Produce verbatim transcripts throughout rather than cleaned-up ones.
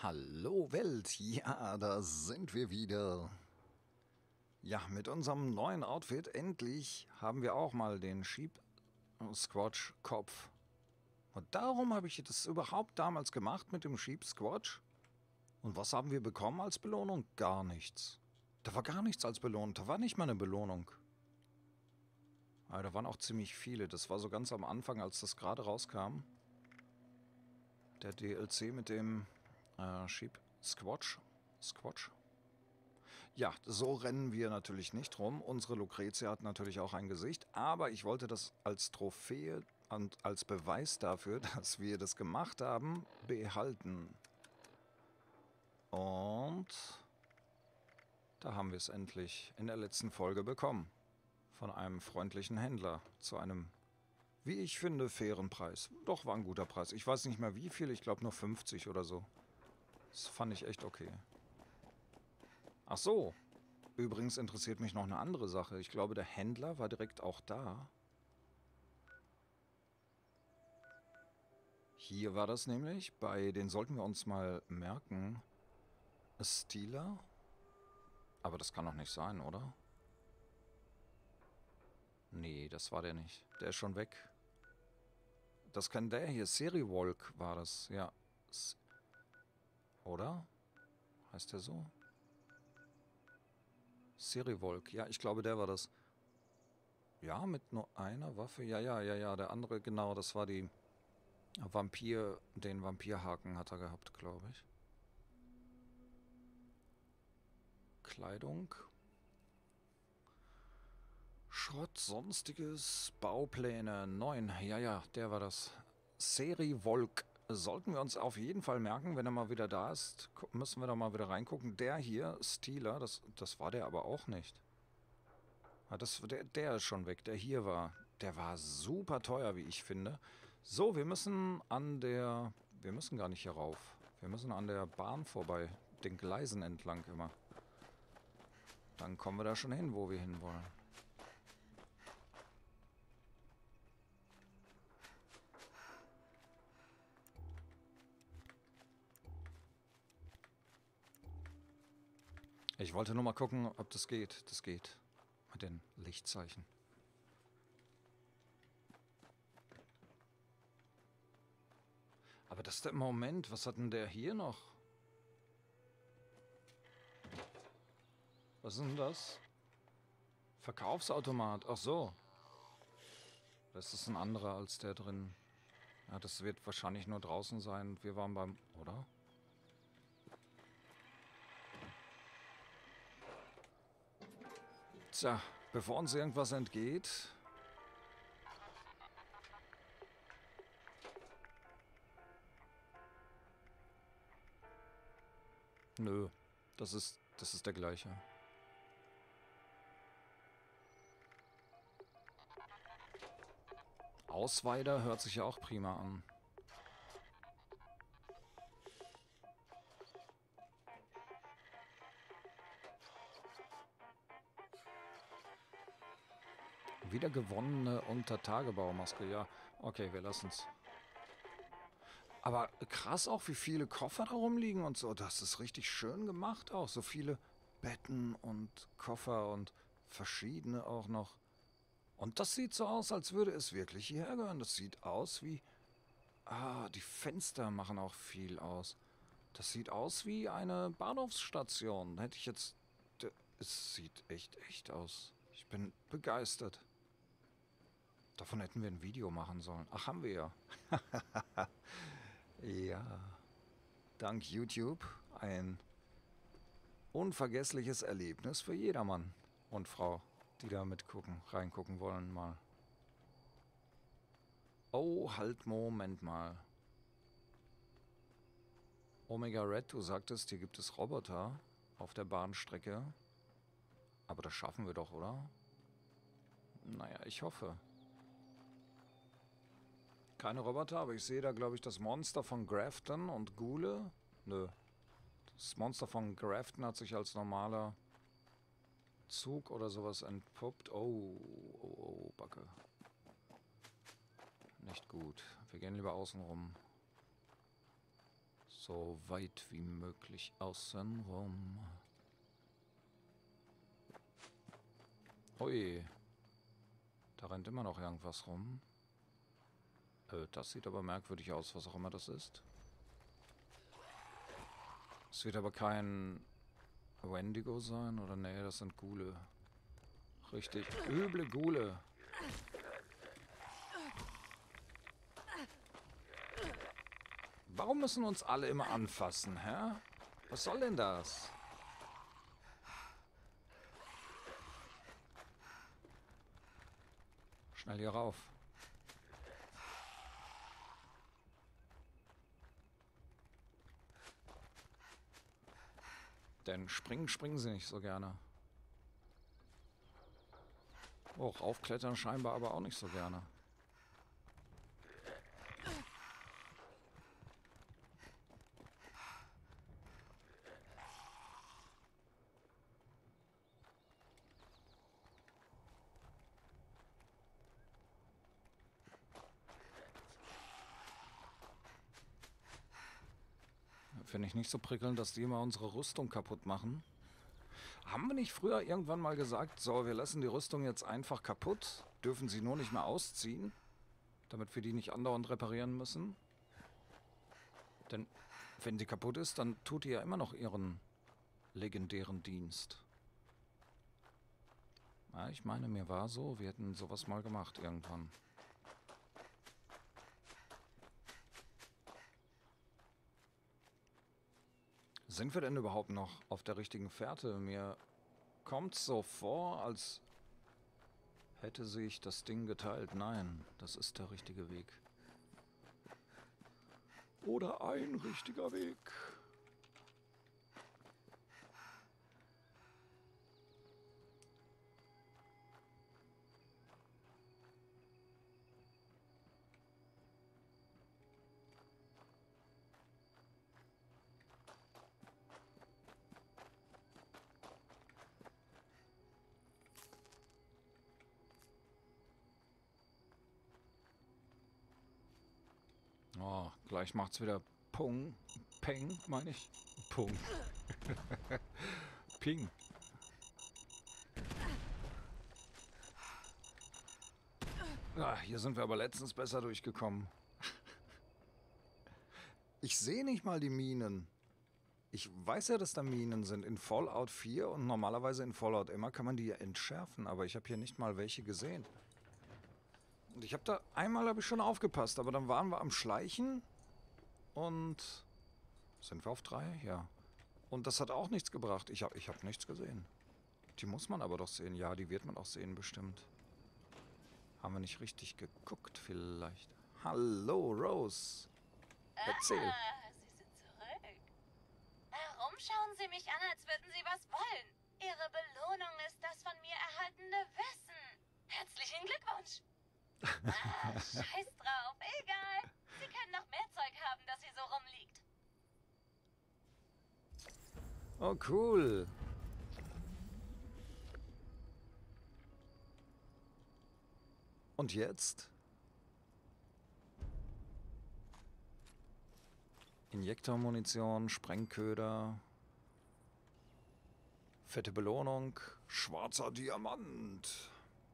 Hallo Welt, ja, da sind wir wieder. Ja, mit unserem neuen Outfit endlich haben wir auch mal den Sheep Squatch Kopf. Und darum habe ich das überhaupt damals gemacht mit dem Sheep Squatch. Und was haben wir bekommen als Belohnung? Gar nichts. Da war gar nichts als Belohnung, da war nicht mal eine Belohnung. Aber da waren auch ziemlich viele, das war so ganz am Anfang, als das gerade rauskam. Der D L C mit dem äh, Sheep Squatch. Squatch? Ja, so rennen wir natürlich nicht rum. Unsere Lucretia hat natürlich auch ein Gesicht, aber ich wollte das als Trophäe und als Beweis dafür, dass wir das gemacht haben, behalten. Und da haben wir es endlich in der letzten Folge bekommen. Von einem freundlichen Händler zu einem, wie ich finde, fairen Preis. Doch, war ein guter Preis. Ich weiß nicht mehr wie viel, ich glaube nur fünfzig oder so. Das fand ich echt okay. Ach so. Übrigens interessiert mich noch eine andere Sache. Ich glaube, der Händler war direkt auch da. Hier war das nämlich. Bei den sollten wir uns mal merken. Stealer? Aber das kann doch nicht sein, oder? Nee, das war der nicht. Der ist schon weg. Das kann der hier. Seriwolk war das, ja. S oder? Heißt der so? Seriwolk. Ja, ich glaube, der war das. Ja, mit nur einer Waffe. Ja, ja, ja, ja. Der andere, genau, das war die Vampir. Den Vampirhaken hat er gehabt, glaube ich. Kleidung. Schrott, sonstiges, Baupläne, neun. Ja, ja, der war das. Seriwolk. Sollten wir uns auf jeden Fall merken, wenn er mal wieder da ist. Müssen wir da mal wieder reingucken. Der hier, Stealer, das, das war der aber auch nicht. Das, der, der ist schon weg. Der hier war, der war super teuer, wie ich finde. So, wir müssen an der... Wir müssen gar nicht hier rauf. Wir müssen an der Bahn vorbei. Den Gleisen entlang immer. Dann kommen wir da schon hin, wo wir hinwollen. Ich wollte nur mal gucken, ob das geht. Das geht. Mit den Lichtzeichen. Aber das ist der Moment. Was hat denn der hier noch? Was ist denn das? Verkaufsautomat. Ach so. Das ist ein anderer als der drin. Ja, das wird wahrscheinlich nur draußen sein. Wir waren beim... Oder? Tja, bevor uns irgendwas entgeht... Nö, das ist, das ist der gleiche. Ausweider hört sich ja auch prima an. Wiedergewonnene Untertagebaumaske, ja. Okay, wir lassen's. Aber krass auch, wie viele Koffer da rumliegen und so. Das ist richtig schön gemacht auch. So viele Betten und Koffer und verschiedene auch noch. Und das sieht so aus, als würde es wirklich hierher gehören. Das sieht aus wie... Ah, die Fenster machen auch viel aus. Das sieht aus wie eine Bahnhofsstation. Hätte ich jetzt... Es sieht echt, echt aus. Ich bin begeistert. Davon hätten wir ein Video machen sollen. Ach, haben wir ja. Ja. Dank YouTube ein unvergessliches Erlebnis für jedermann und Frau, die da mitgucken, reingucken wollen mal. Oh, halt, Moment mal. Omega Red, du sagtest, hier gibt es Roboter auf der Bahnstrecke. Aber das schaffen wir doch, oder? Naja, ich hoffe. Keine Roboter, aber ich sehe da, glaube ich, das Monster von Grafton und Ghule. Nö. Das Monster von Grafton hat sich als normaler Zug oder sowas entpuppt. Oh, oh, oh, Backe. Nicht gut. Wir gehen lieber außen rum. So weit wie möglich außen rum. Ui. Da rennt immer noch irgendwas rum. Äh, das sieht aber merkwürdig aus, was auch immer das ist. Es wird aber kein Wendigo sein, oder? Nee, das sind Ghule. Richtig üble Ghule. Warum müssen uns alle immer anfassen, hä? Was soll denn das? Schnell hier rauf. Denn springen, springen sie nicht so gerne. Oh, raufklettern scheinbar aber auch nicht so gerne. Finde ich nicht so prickelnd, dass die immer unsere Rüstung kaputt machen. Haben wir nicht früher irgendwann mal gesagt, so, wir lassen die Rüstung jetzt einfach kaputt, dürfen sie nur nicht mehr ausziehen, damit wir die nicht andauernd reparieren müssen? Denn wenn sie kaputt ist, dann tut die ja immer noch ihren legendären Dienst. Ja, ich meine, mir war so, wir hätten sowas mal gemacht irgendwann. Sind wir denn überhaupt noch auf der richtigen Fährte? Mir kommt es so vor, als hätte sich das Ding geteilt. Nein, das ist der richtige Weg. Oder ein richtiger Weg. Oh, gleich macht's wieder Pung. Peng, meine ich. Pung. Ping. Ah, hier sind wir aber letztens besser durchgekommen. Ich sehe nicht mal die Minen. Ich weiß ja, dass da Minen sind in Fallout vier und normalerweise in Fallout immer kann man die ja entschärfen, aber ich habe hier nicht mal welche gesehen. Und ich habe da, einmal habe ich schon aufgepasst, aber dann waren wir am Schleichen und... Sind wir auf drei? Ja. Und das hat auch nichts gebracht. Ich habe ich hab nichts gesehen. Die muss man aber doch sehen. Ja, die wird man auch sehen, bestimmt. Haben wir nicht richtig geguckt, vielleicht? Hallo, Rose. Erzähl. Ah, Sie sind zurück. Warum schauen Sie mich an, als würden Sie was wollen? Ihre Belohnung ist das von mir erhaltene Wissen. Herzlichen Glückwunsch. Ah, scheiß drauf, egal. Sie können noch mehr Zeug haben, das hier so rumliegt. Oh, cool. Und jetzt? Injektormunition, Sprengköder, fette Belohnung, schwarzer Diamant.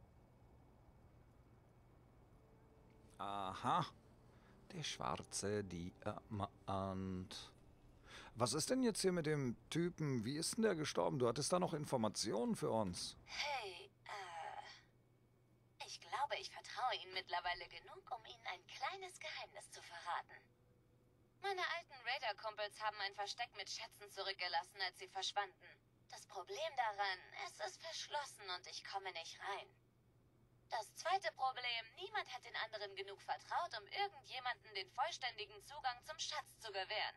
Aha, der schwarze Diamant. Was ist denn jetzt hier mit dem Typen? Wie ist denn der gestorben? Du hattest da noch Informationen für uns. Hey, äh... Ich glaube, ich vertraue Ihnen mittlerweile genug, um Ihnen ein kleines Geheimnis zu verraten. Meine alten Raider-Kumpels haben ein Versteck mit Schätzen zurückgelassen, als sie verschwanden. Das Problem daran, es ist verschlossen und ich komme nicht rein. Das zweite Problem, niemand hat den anderen genug vertraut, um irgendjemanden den vollständigen Zugang zum Schatz zu gewähren.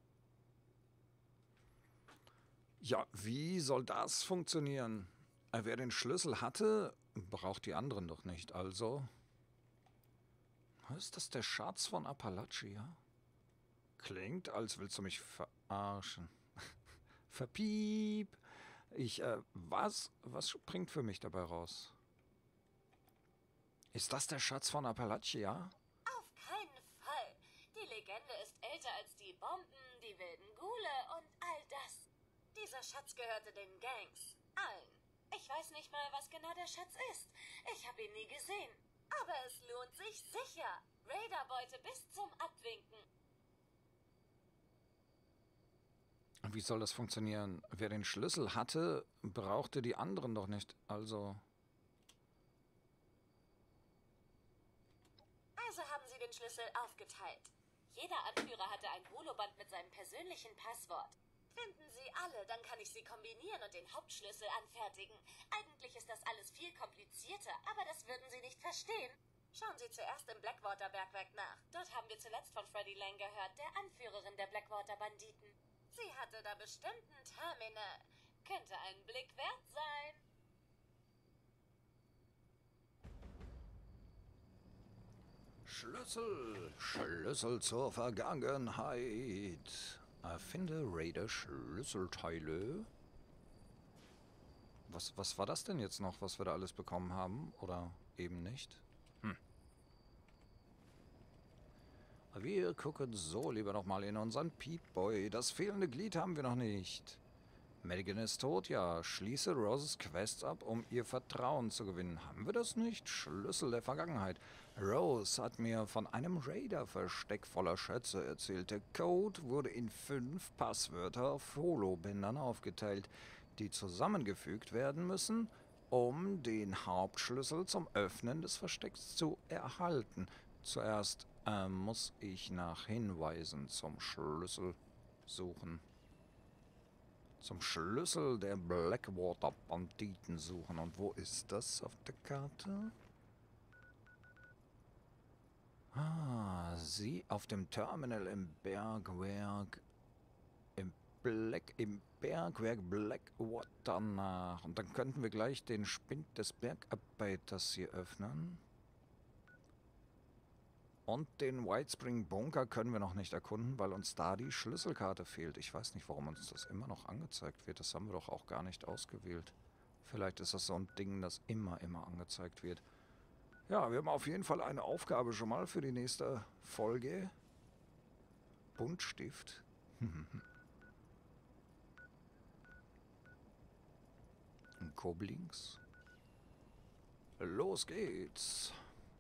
Ja, wie soll das funktionieren? Wer den Schlüssel hatte, braucht die anderen doch nicht, also... Ist das der Schatz von Appalachia? Klingt, als willst du mich verarschen. Verpiep! Ich, äh, was? Was springt für mich dabei raus? Ist das der Schatz von Appalachia? Auf keinen Fall. Die Legende ist älter als die Bomben, die wilden Ghule und all das. Dieser Schatz gehörte den Gangs. Allen. Ich weiß nicht mal, was genau der Schatz ist. Ich habe ihn nie gesehen. Aber es lohnt sich sicher. Raiderbeute bis zum Abwinken. Wie soll das funktionieren? Wer den Schlüssel hatte, brauchte die anderen doch nicht. Also... Also haben sie den Schlüssel aufgeteilt. Jeder Anführer hatte ein Holoband mit seinem persönlichen Passwort. Finden Sie alle, dann kann ich sie kombinieren und den Hauptschlüssel anfertigen. Eigentlich ist das alles viel komplizierter, aber das würden Sie nicht verstehen. Schauen Sie zuerst im Blackwater-Bergwerk nach. Dort haben wir zuletzt von Freddy Lang gehört, der Anführerin der Blackwater-Banditen. Sie hatte da bestimmt ein Terminal. Könnte einen Blick wert sein. Schlüssel, Schlüssel zur Vergangenheit. Erfinde Raider Schlüsselteile. Was, was war das denn jetzt noch, was wir da alles bekommen haben? Oder eben nicht? Hm. Wir gucken so lieber noch mal in unseren Peep-Boy. Das fehlende Glied haben wir noch nicht. Madigan ist tot, ja. Schließe Roses Quests ab, um ihr Vertrauen zu gewinnen. Haben wir das nicht? Schlüssel der Vergangenheit. Rose hat mir von einem Raider-Versteck voller Schätze erzählt. Der Code wurde in fünf Passwörter auf Holobändern aufgeteilt, die zusammengefügt werden müssen, um den Hauptschlüssel zum Öffnen des Verstecks zu erhalten. Zuerst äh, muss ich nach Hinweisen zum Schlüssel suchen. Zum Schlüssel der Blackwater-Banditen suchen. Und wo ist das auf der Karte? Ah, sie auf dem Terminal im Bergwerk. Im Black, im Bergwerk Blackwater nach. Und dann könnten wir gleich den Spind des Bergarbeiters hier öffnen. Und den Whitespring Bunker können wir noch nicht erkunden, weil uns da die Schlüsselkarte fehlt. Ich weiß nicht, warum uns das immer noch angezeigt wird. Das haben wir doch auch gar nicht ausgewählt. Vielleicht ist das so ein Ding, das immer, immer angezeigt wird. Ja, wir haben auf jeden Fall eine Aufgabe schon mal für die nächste Folge. Buntstift. Ein Koblinks. Los geht's.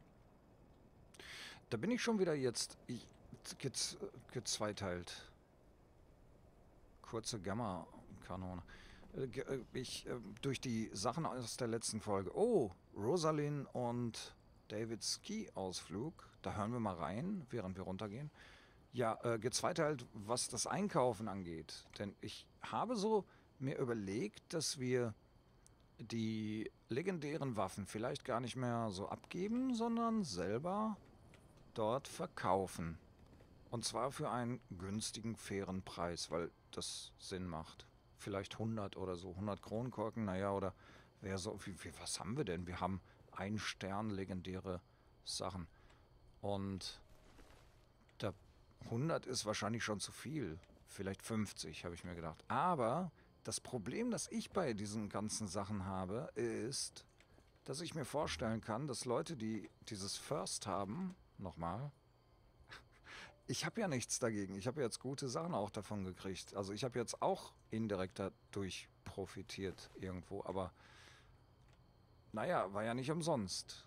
Da bin ich schon wieder jetzt ich, gez, gezweiteilt. Kurze Gamma-Kanone. Ich, durch die Sachen aus der letzten Folge. Oh, Rosalind und Davids Ski-Ausflug. Da hören wir mal rein, während wir runtergehen. Ja, äh, gezweiteilt, was das Einkaufen angeht. Denn ich habe so mir überlegt, dass wir die legendären Waffen vielleicht gar nicht mehr so abgeben, sondern selber dort verkaufen. Und zwar für einen günstigen, fairen Preis, weil das Sinn macht. Vielleicht hundert oder so, hundert Kronkorken, naja, oder wer so, wie, wie, was haben wir denn? Wir haben ein Stern legendäre Sachen. Und der hundert ist wahrscheinlich schon zu viel. Vielleicht fünfzig, habe ich mir gedacht. Aber das Problem, das ich bei diesen ganzen Sachen habe, ist, dass ich mir vorstellen kann, dass Leute, die dieses First haben, nochmal, ich habe ja nichts dagegen. Ich habe jetzt gute Sachen auch davon gekriegt. Also ich habe jetzt auch indirekt dadurch profitiert irgendwo. Aber naja, war ja nicht umsonst.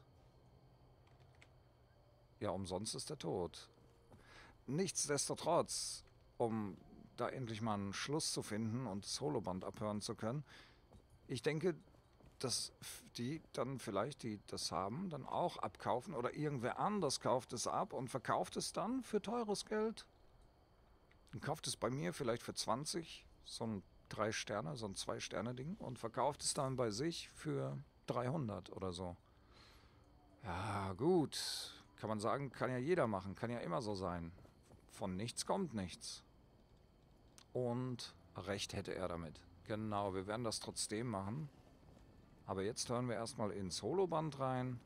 Ja, umsonst ist der Tod. Nichtsdestotrotz, um da endlich mal einen Schluss zu finden und das Holoband abhören zu können, ich denke, dass die dann vielleicht, die das haben, dann auch abkaufen oder irgendwer anders kauft es ab und verkauft es dann für teures Geld. Dann kauft es bei mir vielleicht für zwanzig, so ein drei Sterne, so ein zwei Sterne Ding und verkauft es dann bei sich für dreihundert oder so. Ja, gut. Kann man sagen, kann ja jeder machen, kann ja immer so sein. Von nichts kommt nichts. Und recht hätte er damit. Genau, wir werden das trotzdem machen. Aber jetzt hören wir erstmal ins Holoband rein.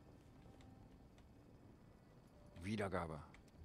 Wiedergabe.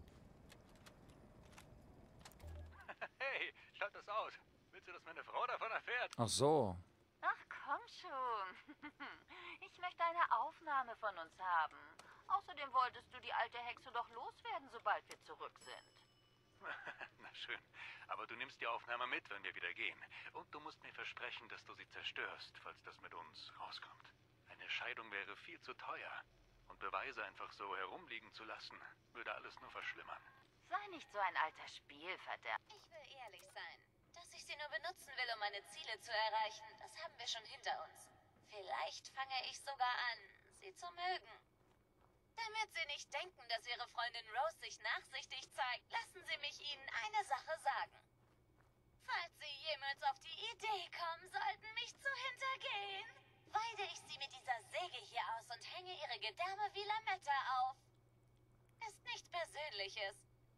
Hey, schaut das aus. Willst du, dass meine Frau davon erfährt? Ach so. Ach komm schon. Ich möchte eine Aufnahme von uns haben. Außerdem wolltest du die alte Hexe doch loswerden, sobald wir zurück sind. Na schön. Aber aber du nimmst die Aufnahme mit, wenn wir wieder gehen. Und du musst mir versprechen, dass du sie zerstörst, falls das mit uns rauskommt. Eine Scheidung wäre viel zu teuer. Und Beweise einfach so herumliegen zu lassen, würde alles nur verschlimmern. Sei nicht so ein alter Spielverderber. Ich will ehrlich sein. Dass ich sie nur benutzen will, um meine Ziele zu erreichen, das haben wir schon hinter uns. Vielleicht fange ich sogar an, sie zu mögen. Damit sie nicht denken, dass ihre Freundin Rose sich nachsichtig zeigt, lassen Sie mich Ihnen eine Sache sagen. Falls Sie jemals auf die Idee kommen sollten, mich zu hintergehen, weide ich Sie mit dieser Säge hier aus und hänge Ihre Gedärme wie Lametta auf. Ist nichts Persönliches.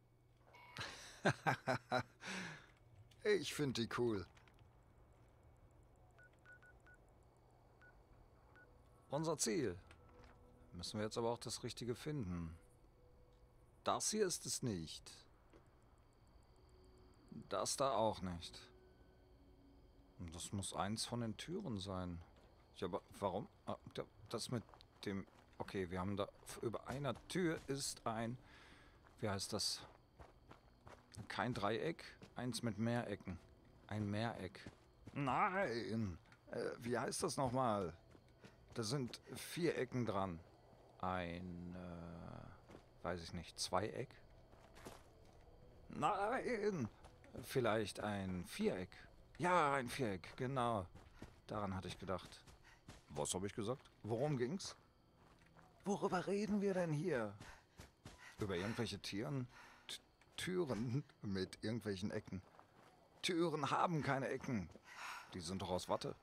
Ich finde die cool. Unser Ziel. Müssen wir jetzt aber auch das Richtige finden. Das hier ist es nicht. Das da auch nicht. Und das muss eins von den Türen sein. Ja, aber warum? Ah, das mit dem... Okay, wir haben da... Über einer Tür ist ein... Wie heißt das? Kein Dreieck, eins mit Mehrecken. Ein Mehreck. Nein! Äh, wie heißt das nochmal? Da sind vier Ecken dran. Ein, äh, weiß ich nicht, Zweieck? Nein! Vielleicht ein Viereck. Ja, ein Viereck, genau. Daran hatte ich gedacht. Was habe ich gesagt? Worum ging's? Worüber reden wir denn hier? Über irgendwelche Tieren? T Türen mit irgendwelchen Ecken. Türen haben keine Ecken. Die sind doch aus Watte.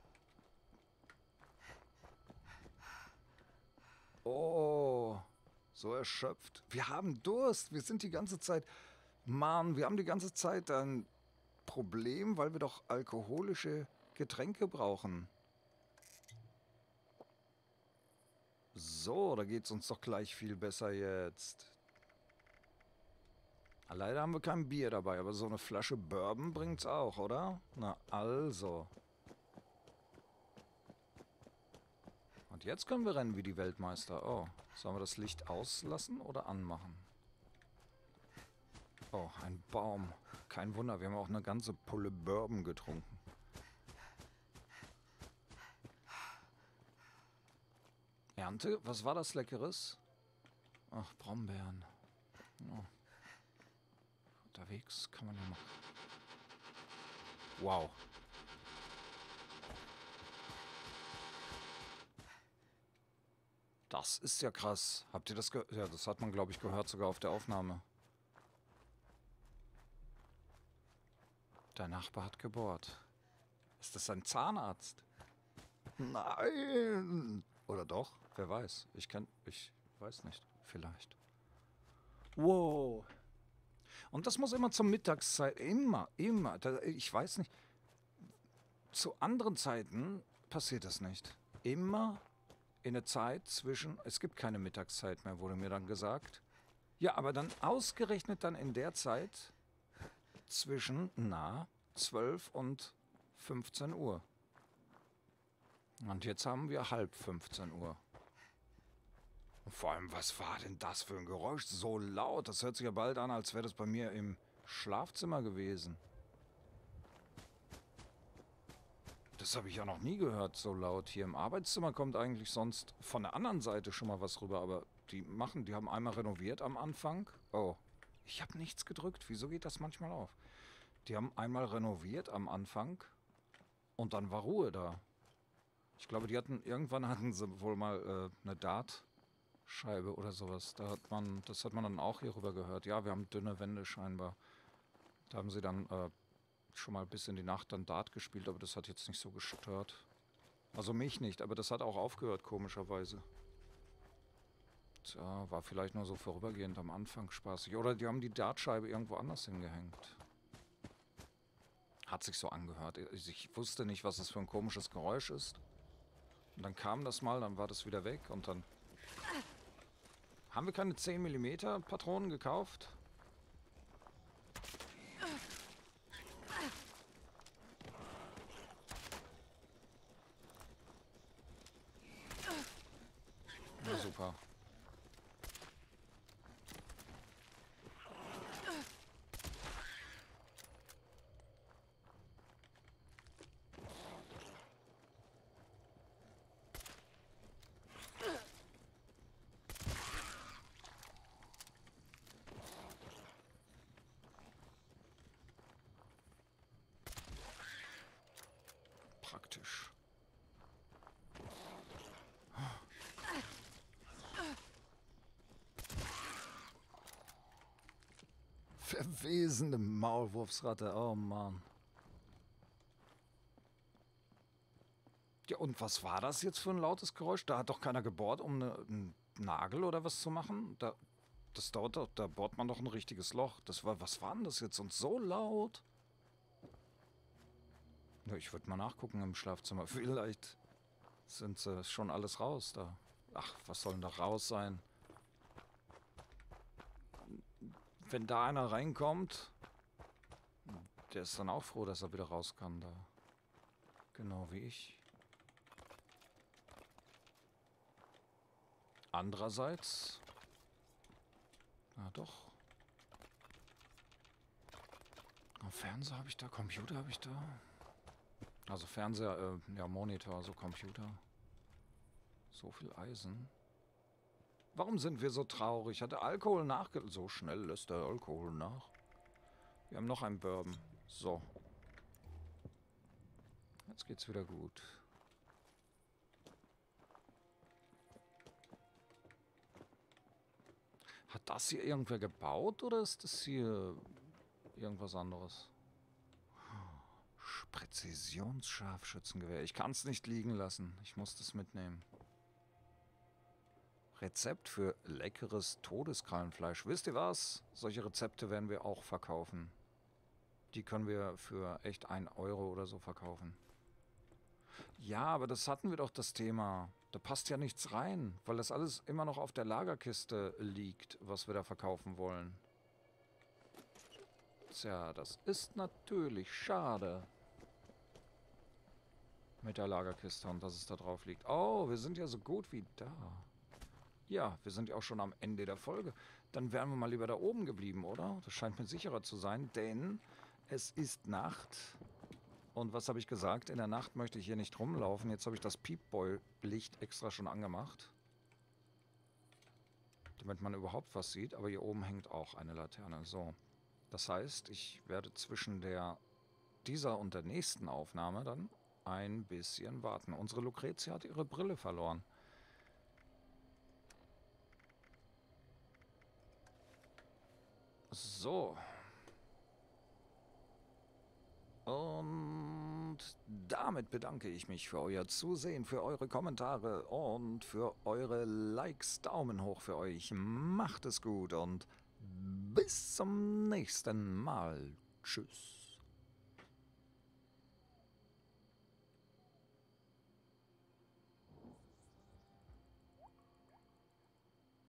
Oh, so erschöpft. Wir haben Durst. Wir sind die ganze Zeit... Mann, wir haben die ganze Zeit ein Problem, weil wir doch alkoholische Getränke brauchen. So, da geht's uns doch gleich viel besser jetzt. Leider haben wir kein Bier dabei, aber so eine Flasche Bourbon bringt's auch, oder? Na also. Und jetzt können wir rennen wie die Weltmeister. Oh, sollen wir das Licht auslassen oder anmachen? Oh, ein Baum. Kein Wunder, wir haben auch eine ganze Pulle Bourbon getrunken. Ernte? Was war das Leckeres? Ach, Brombeeren. Oh. Unterwegs kann man ja noch... Wow. Das ist ja krass. Habt ihr das gehört? Ja, das hat man, glaube ich, gehört sogar auf der Aufnahme. Der Nachbar hat gebohrt. Ist das ein Zahnarzt? Nein! Oder doch? Wer weiß. Ich kenn... Ich weiß nicht. Vielleicht. Wow. Und das muss immer zur Mittagszeit... Immer, immer. Da, ich weiß nicht. Zu anderen Zeiten passiert das nicht. Immer in der Zeit zwischen... Es gibt keine Mittagszeit mehr, wurde mir dann gesagt. Ja, aber dann ausgerechnet dann in der Zeit... zwischen, na, zwölf und fünfzehn Uhr. Und jetzt haben wir halb fünfzehn Uhr. Und vor allem, was war denn das für ein Geräusch? So laut, das hört sich ja bald an, als wäre das bei mir im Schlafzimmer gewesen. Das habe ich ja noch nie gehört, so laut. Hier im Arbeitszimmer kommt eigentlich sonst von der anderen Seite schon mal was rüber, aber die machen, die haben einmal renoviert am Anfang. Oh. Ich habe nichts gedrückt. Wieso geht das manchmal auf? Die haben einmal renoviert am Anfang und dann war Ruhe da. Ich glaube, die hatten irgendwann hatten sie wohl mal äh, eine Dartscheibe oder sowas. Da hat man, das hat man dann auch hier rüber gehört. Ja, wir haben dünne Wände scheinbar. Da haben sie dann äh, schon mal bis in die Nacht dann Dart gespielt, aber das hat jetzt nicht so gestört. Also mich nicht, aber das hat auch aufgehört, komischerweise. Tja, war vielleicht nur so vorübergehend am Anfang spaßig. Oder die haben die Dartscheibe irgendwo anders hingehängt. Hat sich so angehört. Ich wusste nicht, was das für ein komisches Geräusch ist. Und dann kam das mal, dann war das wieder weg und dann... Haben wir keine zehn Millimeter Patronen gekauft? Na super. Verwesende Maulwurfsratte, oh Mann. Ja, und was war das jetzt für ein lautes Geräusch? Da hat doch keiner gebohrt, um eine, einen Nagel oder was zu machen? Da, das dauert doch, da bohrt man doch ein richtiges Loch. Das war, was war denn das jetzt? Und so laut? Ja, ich würde mal nachgucken im Schlafzimmer. Vielleicht sind sie schon alles raus da. Ach, was soll denn da raus sein? Wenn da einer reinkommt, der ist dann auch froh, dass er wieder raus kann da. Genau wie ich. Andererseits... Na doch. Fernseher habe ich da, Computer habe ich da. Also Fernseher, äh, ja Monitor, also Computer. So viel Eisen. Warum sind wir so traurig? Hat der Alkohol nachge... So schnell lässt der Alkohol nach. Wir haben noch einen Bourbon. So. Jetzt geht's wieder gut. Hat das hier irgendwer gebaut oder ist das hier irgendwas anderes? Präzisionsscharfschützengewehr. Ich kann es nicht liegen lassen. Ich muss das mitnehmen. Rezept für leckeres Todeskrallenfleisch. Wisst ihr was? Solche Rezepte werden wir auch verkaufen. Die können wir für echt ein Euro oder so verkaufen. Ja, aber das hatten wir doch das Thema. Da passt ja nichts rein, weil das alles immer noch auf der Lagerkiste liegt, was wir da verkaufen wollen. Tja, das ist natürlich schade. Mit der Lagerkiste und dass es da drauf liegt. Oh, wir sind ja so gut wie da. Ja, wir sind ja auch schon am Ende der Folge. Dann wären wir mal lieber da oben geblieben, oder? Das scheint mir sicherer zu sein, denn es ist Nacht. Und was habe ich gesagt? In der Nacht möchte ich hier nicht rumlaufen. Jetzt habe ich das Peep-Boy-Licht extra schon angemacht. Damit man überhaupt was sieht. Aber hier oben hängt auch eine Laterne. So. Das heißt, ich werde zwischen der dieser und der nächsten Aufnahme dann ein bisschen warten. Unsere Lucretia hat ihre Brille verloren. So. Und damit bedanke ich mich für euer Zusehen, für eure Kommentare und für eure Likes. Daumen hoch für euch. Macht es gut und bis zum nächsten Mal. Tschüss.